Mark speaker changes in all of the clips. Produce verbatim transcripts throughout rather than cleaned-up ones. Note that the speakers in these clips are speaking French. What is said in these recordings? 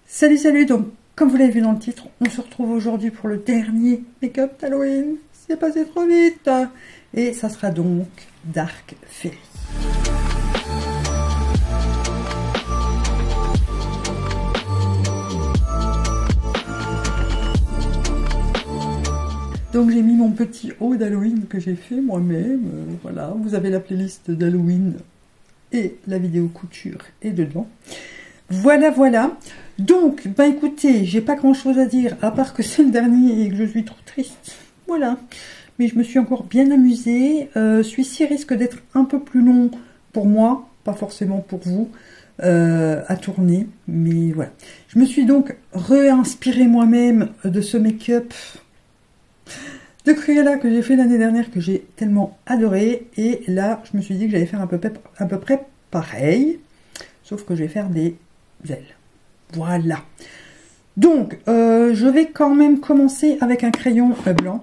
Speaker 1: Salut, salut, donc comme vous l'avez vu dans le titre, on se retrouve aujourd'hui pour le dernier make-up d'Halloween. C'est passé trop vite. Et ça sera donc Dark Fairy. Donc j'ai mis mon petit haut d'Halloween que j'ai fait moi-même. Euh, voilà, vous avez la playlist d'Halloween et la vidéo couture est dedans. Voilà, voilà. Donc, bah écoutez, j'ai pas grand chose à dire, à part que c'est le dernier et que je suis trop triste. Voilà. Mais je me suis encore bien amusée. Euh, Celui-ci risque d'être un peu plus long pour moi, pas forcément pour vous, euh, à tourner. Mais voilà. Je me suis donc réinspirée moi-même de ce make-up de Cruella que j'ai fait l'année dernière, que j'ai tellement adoré. Et là, je me suis dit que j'allais faire à peu près, à peu près pareil. Sauf que je vais faire des ailes. Voilà. Donc, euh, je vais quand même commencer avec un crayon blanc.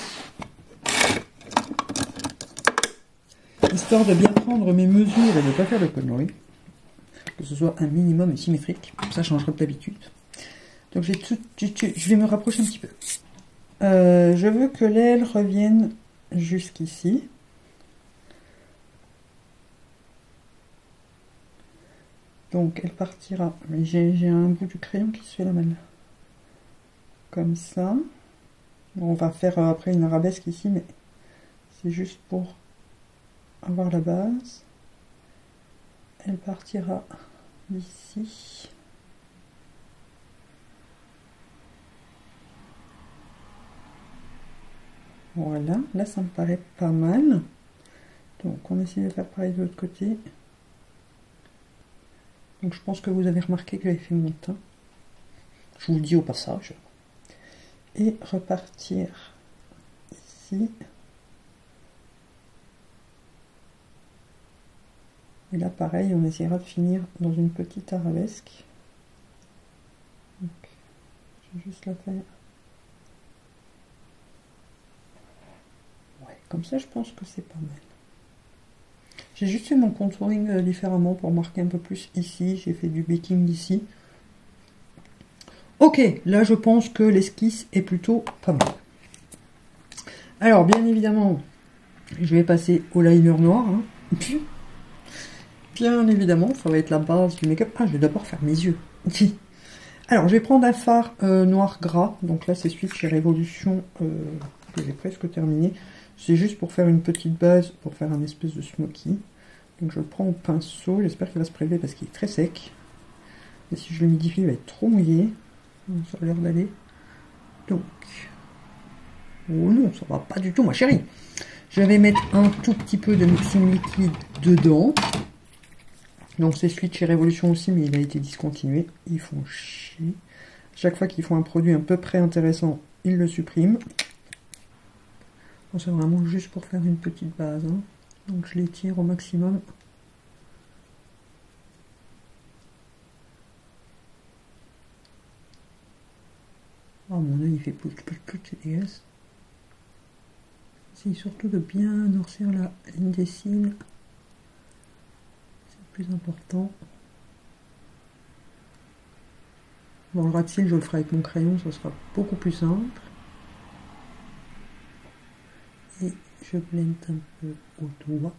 Speaker 1: Histoire de bien prendre mes mesures et de ne pas faire de conneries. Que ce soit un minimum symétrique. Ça changerait d'habitude. Donc, j'ai tout, tout, tout, je vais me rapprocher un petit peu. Euh, je veux que l'aile revienne jusqu'ici. Donc elle partira, mais j'ai un bout du crayon qui se fait la main. Comme ça. Bon, on va faire après une arabesque ici, mais c'est juste pour avoir la base. Elle partira d'ici. Voilà, là ça me paraît pas mal. Donc on essaie de faire pareil de l'autre côté. Donc je pense que vous avez remarqué que j'avais fait mon teint. Je vous le dis au passage. Et repartir ici. Et là pareil, on essaiera de finir dans une petite arabesque. Donc, je vais juste la faire. Ouais, comme ça je pense que c'est pas mal. J'ai juste fait mon contouring euh, différemment pour marquer un peu plus ici. J'ai fait du baking ici. Ok, là je pense que l'esquisse est plutôt pas mal. Alors bien évidemment, je vais passer au liner noir. Hein. Bien évidemment, ça va être la base du make-up. Ah, je vais d'abord faire mes yeux. Alors je vais prendre un fard euh, noir gras. Donc là c'est celui de chez Révolution euh, que j'ai presque terminé. C'est juste pour faire une petite base, pour faire un espèce de smoky. Donc je le prends au pinceau, j'espère qu'il va se prélever parce qu'il est très sec. Et si je le modifie, il va être trop mouillé. Ça a l'air d'aller. Donc, oh non, ça va pas du tout ma chérie. Je vais mettre un tout petit peu de mixing liquide dedans. Donc c'est celui de chez Révolution aussi, mais il a été discontinué. Ils font chier. Chaque fois qu'ils font un produit à peu près intéressant, ils le suppriment. C'est vraiment juste pour faire une petite base. Hein. Donc je l'étire au maximum. Oh mon œil il fait plus plus plus, c'est dégueulasse. C'est surtout de bien noircir la ligne des cils. C'est le plus important. Bon, le ras de cils je le ferai avec mon crayon, ça sera beaucoup plus simple. Et je blende un peu au doigt.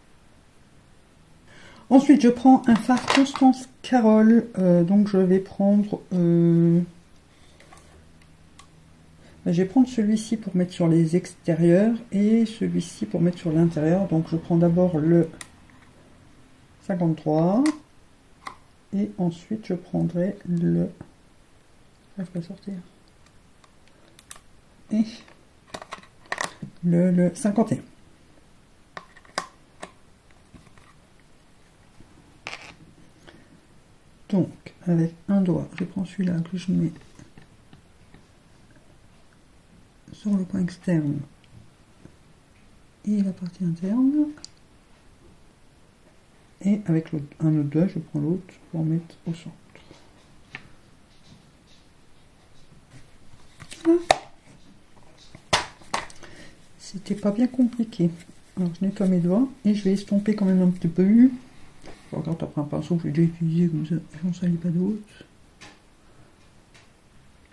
Speaker 1: Ensuite, je prends un fard Constance Carole. Euh, donc, je vais prendre... Euh, je vais prendre celui-ci pour mettre sur les extérieurs et celui-ci pour mettre sur l'intérieur. Donc, je prends d'abord le cinquante-trois. Et ensuite, je prendrai le... Je vais sortir. Et... Le, le cinquante et un. Donc, avec un doigt, je prends celui-là que je mets sur le coin externe et la partie interne. Et avec un autre doigt, je prends l'autre pour mettre au centre. Voilà. C'était pas bien compliqué. Alors je nettoie mes doigts et je vais estomper quand même un petit peu. Je regarde après un pinceau que j'ai déjà utilisé comme ça, j'en salis pas d'autres.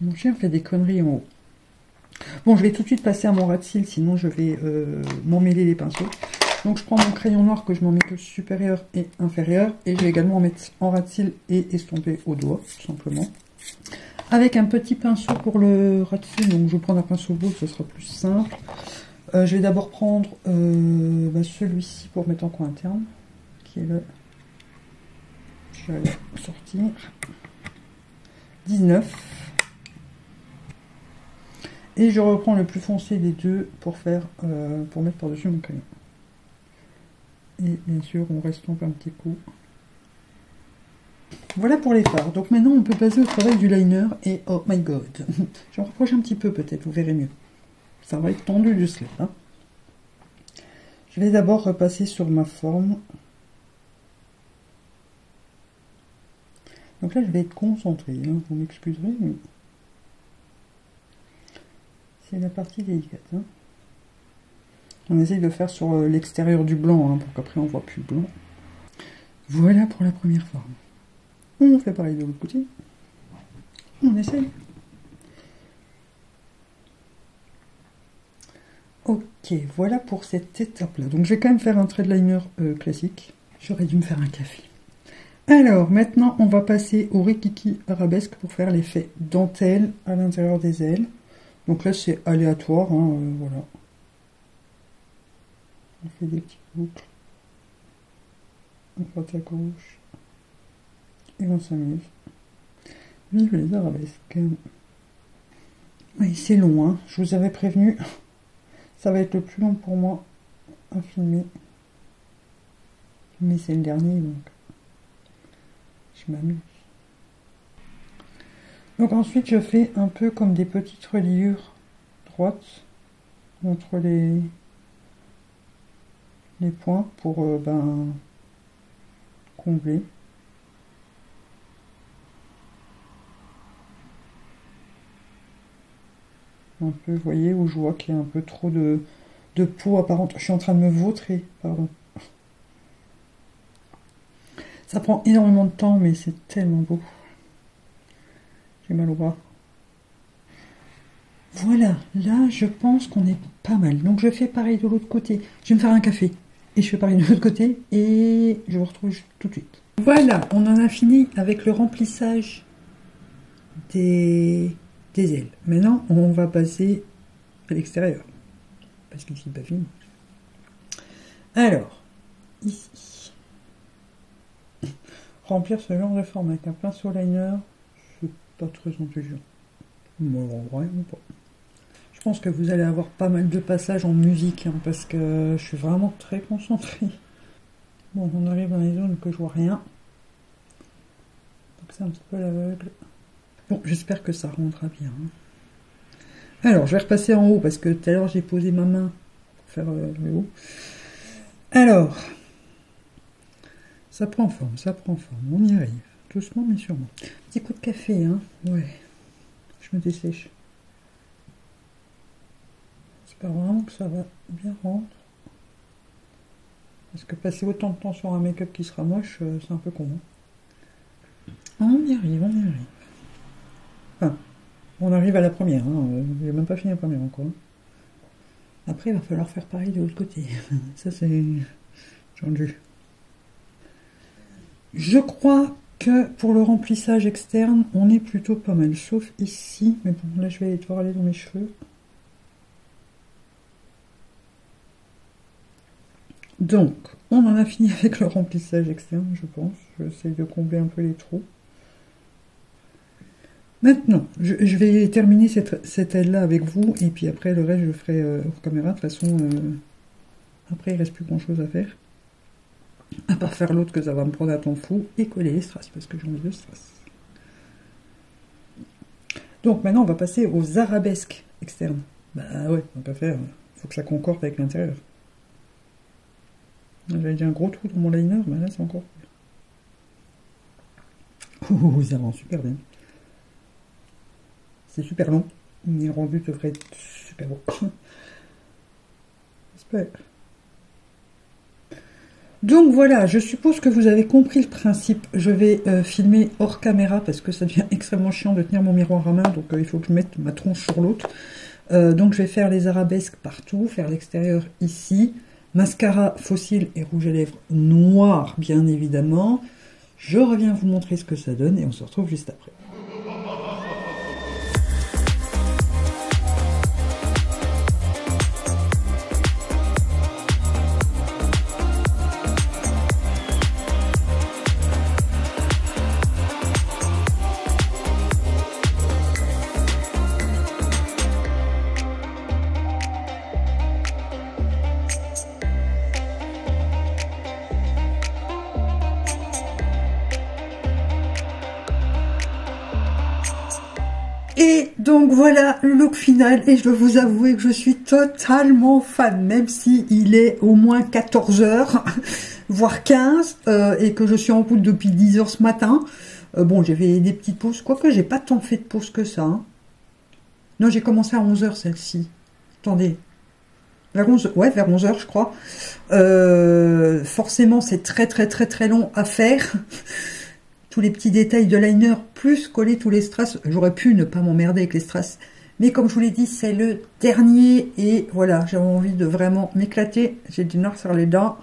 Speaker 1: Mon chien fait des conneries en haut. Bon, je vais tout de suite passer à mon ras de cils, sinon je vais euh, m'emmêler les pinceaux. Donc je prends mon crayon noir que je m'en mets que supérieur et inférieur. Et je vais également en mettre en ras de cils et estomper au doigt, tout simplement. Avec un petit pinceau pour le ras de cils, donc je vais prendre un pinceau beau, ce sera plus simple. Euh, je vais d'abord prendre euh, bah, celui-ci pour mettre en coin interne, qui est le... Je vais le sortir. dix-neuf. Et je reprends le plus foncé des deux pour faire, euh, pour mettre par-dessus mon crayon. Et bien sûr, on restompe un petit coup. Voilà pour les fards. Donc maintenant, on peut passer au travail du liner. Et oh my god, je me rapproche un petit peu peut-être, vous verrez mieux. Ça va être tendu du slip. Hein. Je vais d'abord repasser sur ma forme. Donc là, je vais être concentré. Hein. Vous m'excuserez, mais c'est la partie délicate. Hein. On essaye de faire sur l'extérieur du blanc, hein, pour qu'après on voit plus le blanc. Voilà pour la première forme. On fait pareil de l'autre côté. On essaye. Ok, voilà pour cette étape-là. Donc je vais quand même faire un trait de liner euh, classique. J'aurais dû me faire un café. Alors, maintenant, on va passer au Rikiki arabesque pour faire l'effet dentelle à l'intérieur des ailes. Donc là, c'est aléatoire, hein, euh, voilà. On fait des petits boucles. À droite à gauche. Et on s'amuse. Vive les arabesques. Oui, c'est long, hein. Je vous avais prévenu. Ça va être le plus long pour moi à filmer. Mais c'est le dernier, donc je m'amuse. Donc ensuite, je fais un peu comme des petites reliures droites entre les, les points pour euh, ben, combler. Un peu, vous voyez, où je vois qu'il y a un peu trop de, de peau apparente. Je suis en train de me vautrer, pardon. Ça prend énormément de temps, mais c'est tellement beau. J'ai mal au bras. Voilà, là, je pense qu'on est pas mal. Donc, je fais pareil de l'autre côté. Je vais me faire un café. Et je fais pareil de l'autre côté. Et je vous retrouve tout de suite. Voilà, on en a fini avec le remplissage des... des ailes. Maintenant, on va passer à l'extérieur. Parce qu'ici, pas fini. Alors, ici. Remplir ce genre de forme avec un pinceau liner, c'est pas très intelligent. Bon, vraiment pas. Je pense que vous allez avoir pas mal de passages en musique, hein, parce que je suis vraiment très concentrée. Bon, on arrive dans les zones que je vois rien. Donc c'est un petit peu à l'aveugle. Bon, j'espère que ça rendra bien. Alors, je vais repasser en haut parce que tout à l'heure j'ai posé ma main pour faire euh, le haut. Alors, ça prend forme, ça prend forme. On y arrive, doucement mais sûrement. Petit coup de café, hein. Ouais, je me dessèche. J'espère vraiment que ça va bien rendre. Parce que passer autant de temps sur un make-up qui sera moche, euh, c'est un peu con. Hein. On y arrive, on y arrive. Enfin, on arrive à la première, hein. J'ai même pas fini la première encore. Après, il va falloir faire pareil de l'autre côté. Ça, c'est tendu. Je crois que pour le remplissage externe, on est plutôt pas mal, sauf ici. Mais bon, là, je vais devoir aller dans mes cheveux. Donc, on en a fini avec le remplissage externe, je pense. J'essaie de combler un peu les trous. Maintenant, je, je vais terminer cette, cette aile-là avec vous, et puis après, le reste, je le ferai euh, hors caméra. De toute façon, euh, après, il ne reste plus grand-chose à faire. À part faire l'autre que ça va me prendre un temps fou, et coller les strass, parce que j'ai envie de strass. Donc, maintenant, on va passer aux arabesques externes. Bah ouais, on va pas faire. Il faut que ça concorde avec l'intérieur. J'avais dit un gros trou dans mon liner, mais là, c'est encore plus. Oh, ça rend super bien. C'est super long, mais le rendu devrait être super beau. J'espère. Donc voilà, je suppose que vous avez compris le principe. Je vais euh, filmer hors caméra parce que ça devient extrêmement chiant de tenir mon miroir à main, donc euh, il faut que je mette ma tronche sur l'autre. Euh, donc je vais faire les arabesques partout, faire l'extérieur ici, mascara fossile et rouge à lèvres noir bien évidemment. Je reviens vous montrer ce que ça donne et on se retrouve juste après. Et donc voilà le look final et je dois vous avouer que je suis totalement fan, même si il est au moins quatorze heures, voire quinze, euh, et que je suis en route depuis dix heures ce matin. Euh, bon, j'ai fait des petites pauses, quoique j'ai pas tant fait de pauses que ça. Hein. Non, j'ai commencé à onze heures celle-ci. Attendez. Vers onze heures, ouais, vers onze heures je crois. Euh, forcément, c'est très très très très long à faire. Tous les petits détails de liner, plus coller tous les strass. J'aurais pu ne pas m'emmerder avec les strass. Mais comme je vous l'ai dit, c'est le dernier. Et voilà, j'avais envie de vraiment m'éclater. J'ai du noir sur les dents.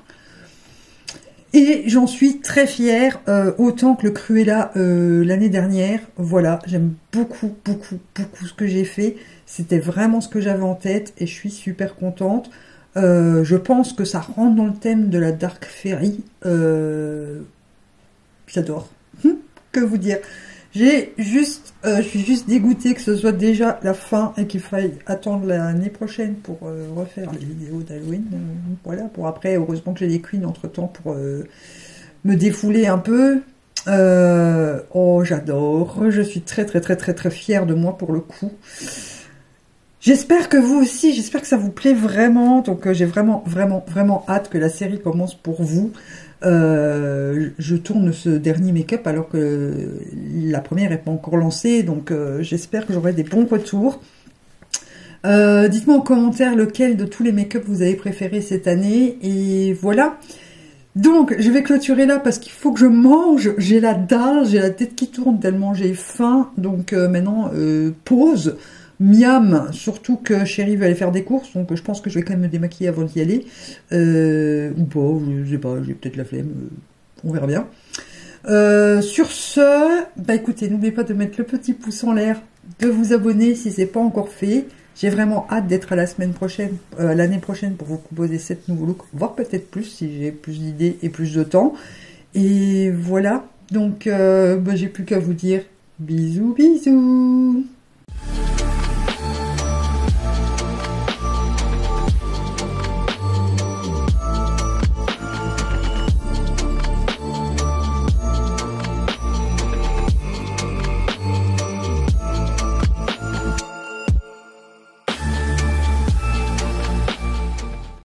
Speaker 1: Et j'en suis très fière. Euh, autant que le Cruella euh, l'année dernière. Voilà, j'aime beaucoup, beaucoup, beaucoup ce que j'ai fait. C'était vraiment ce que j'avais en tête. Et je suis super contente. Euh, je pense que ça rentre dans le thème de la Dark Fairy. Euh, J'adore. Que vous dire, j'ai juste, euh, je suis juste dégoûtée que ce soit déjà la fin et qu'il faille attendre l'année prochaine pour euh, refaire les vidéos d'Halloween. Euh, voilà, pour après, heureusement que j'ai des queens entre temps pour euh, me défouler un peu. Euh, oh, j'adore, je suis très très très très très fière de moi pour le coup. J'espère que vous aussi, j'espère que ça vous plaît vraiment. Donc euh, j'ai vraiment vraiment vraiment hâte que la série commence pour vous. Euh, je tourne ce dernier make-up alors que la première n'est pas encore lancée, donc euh, j'espère que j'aurai des bons retours. Euh, Dites-moi en commentaire lequel de tous les make-up vous avez préféré cette année, et voilà. Donc je vais clôturer là parce qu'il faut que je mange, j'ai la dalle, j'ai la tête qui tourne tellement j'ai faim, donc euh, maintenant euh, pause. Miam, surtout que Chérie va aller faire des courses, donc je pense que je vais quand même me démaquiller avant d'y aller. Euh, ou pas, je sais pas, j'ai peut-être la flemme, euh, on verra bien. Euh, sur ce, bah écoutez, n'oubliez pas de mettre le petit pouce en l'air, de vous abonner si c'est pas encore fait. J'ai vraiment hâte d'être à la semaine prochaine, euh, l'année prochaine pour vous proposer sept nouveaux looks, voire peut-être plus si j'ai plus d'idées et plus de temps. Et voilà, donc euh, bah, j'ai plus qu'à vous dire bisous bisous.